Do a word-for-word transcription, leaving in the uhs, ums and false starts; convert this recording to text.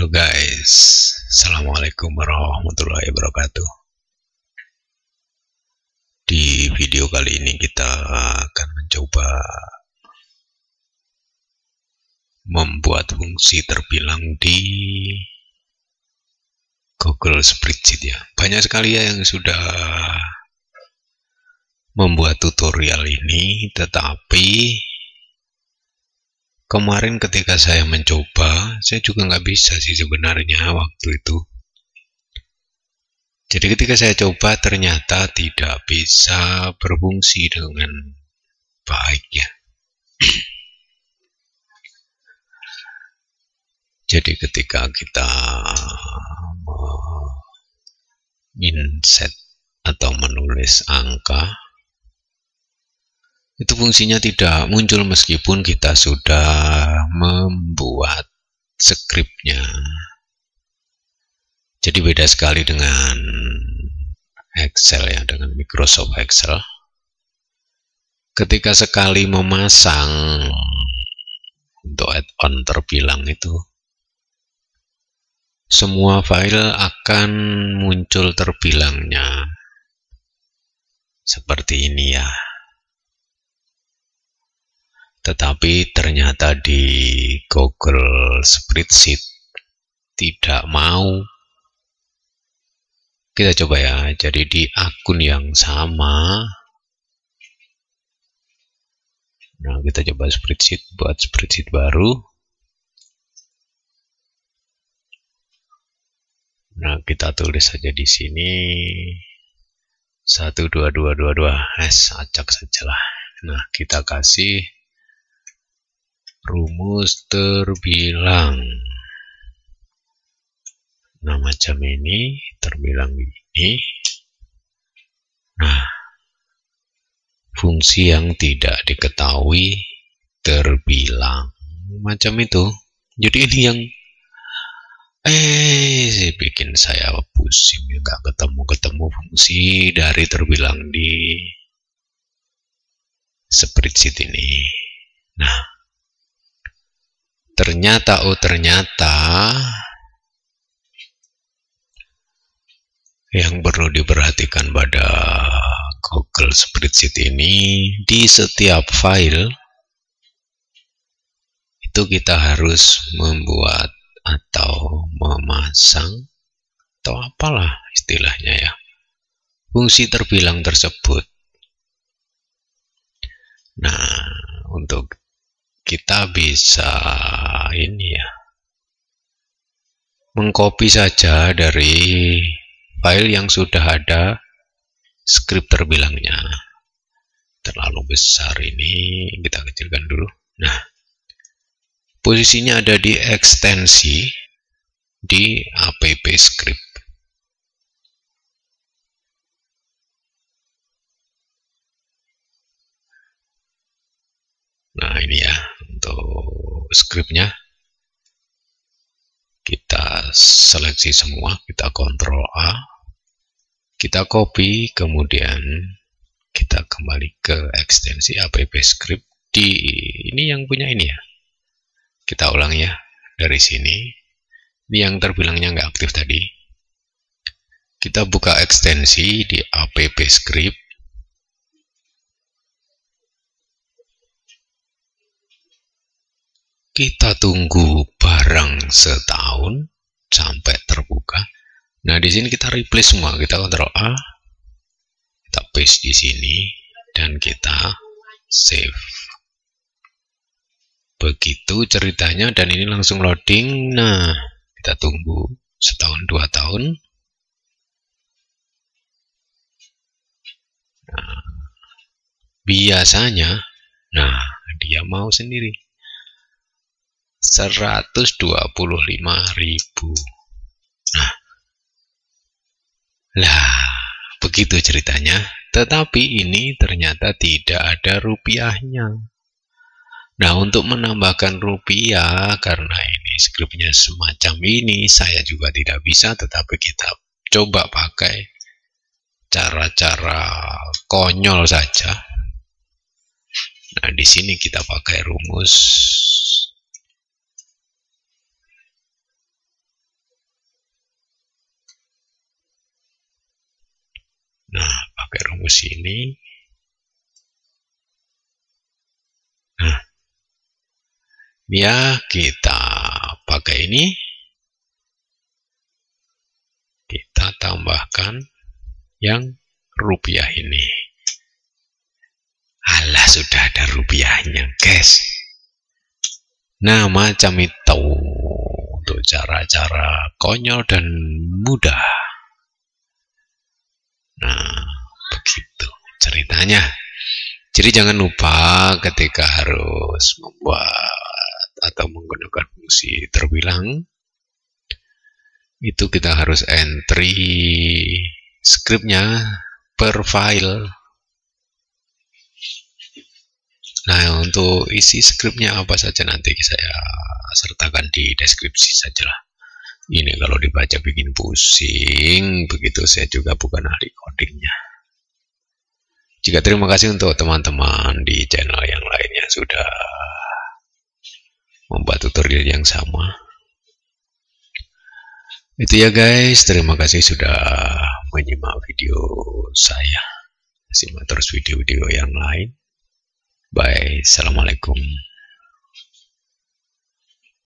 Halo guys, Assalamualaikum warahmatullahi wabarakatuh. Di video kali ini kita akan mencoba membuat fungsi terbilang di Google Spreadsheet ya. Banyak sekali ya yang sudah membuat tutorial ini, tetapi kemarin ketika saya mencoba, saya juga nggak bisa sih sebenarnya waktu itu. Jadi ketika saya coba ternyata tidak bisa berfungsi dengan baik ya. Jadi ketika kita inset atau menulis angka, itu fungsinya tidak muncul meskipun kita sudah membuat skripnya. Jadi beda sekali dengan Excel ya, dengan Microsoft Excel. Ketika sekali memasang untuk add-on terbilang itu, semua file akan muncul terbilangnya. Seperti ini ya. Tetapi ternyata di Google Spreadsheet tidak mau. Kita coba ya, jadi di akun yang sama. Nah, kita coba spreadsheet, buat spreadsheet baru. Nah, kita tulis saja di sini satu dua dua dua dua. Es, acak sajalah. Nah, kita kasih rumus terbilang. Nah, macam ini, terbilang ini. Nah, fungsi yang tidak diketahui terbilang. Macam itu. Jadi ini yang eh sih bikin saya pusing, nggak ketemu-ketemu fungsi dari terbilang di spreadsheet ini. Nah, ternyata oh ternyata yang perlu diperhatikan pada Google Spreadsheet ini, di setiap file itu kita harus membuat atau memasang atau apalah istilahnya ya, fungsi terbilang tersebut. Nah, untuk kita bisa ini ya, mengcopy saja dari file yang sudah ada skrip terbilangnya. Terlalu besar ini, kita kecilkan dulu. Nah, posisinya ada di ekstensi di app script. Nah, ini ya untuk skripnya. Kita seleksi semua, kita kontrol A, kita copy, kemudian kita kembali ke ekstensi app script di ini yang punya ini ya. Kita ulang ya dari sini. Ini yang terbilangnya nggak aktif tadi. Kita buka ekstensi di app script. Kita tunggu barang setahun sampai terbuka. Nah, di sini kita replace semua. Kita kontrol A, kita paste di sini, dan kita save. Begitu ceritanya, dan ini langsung loading. Nah, kita tunggu setahun dua tahun. Nah, biasanya, nah dia mau sendiri. seratus dua puluh lima ribu. Nah, lah, begitu ceritanya. Tetapi ini ternyata tidak ada rupiahnya. Nah, untuk menambahkan rupiah, karena ini skripnya semacam ini, saya juga tidak bisa, tetapi kita coba pakai cara-cara konyol saja. Nah, di sini kita pakai rumus Nah, pakai rumus ini. Nah, ya kita pakai ini. Kita tambahkan yang rupiah ini. Alah, sudah ada rupiahnya, guys. Nah, macam itu untuk cara-cara konyol dan mudah. Nah, begitu ceritanya. Jadi jangan lupa ketika harus membuat atau menggunakan fungsi terbilang, itu kita harus entry scriptnya per file. Nah, untuk isi scriptnya apa saja nanti saya sertakan di deskripsi sajalah. Ini kalau dibaca bikin pusing, begitu saya juga bukan ahli codingnya. Juga terima kasih untuk teman-teman di channel yang lainnya sudah membuat tutorial yang sama. Itu ya guys, terima kasih sudah menyimak video saya. Simak terus video-video yang lain. Bye, assalamualaikum.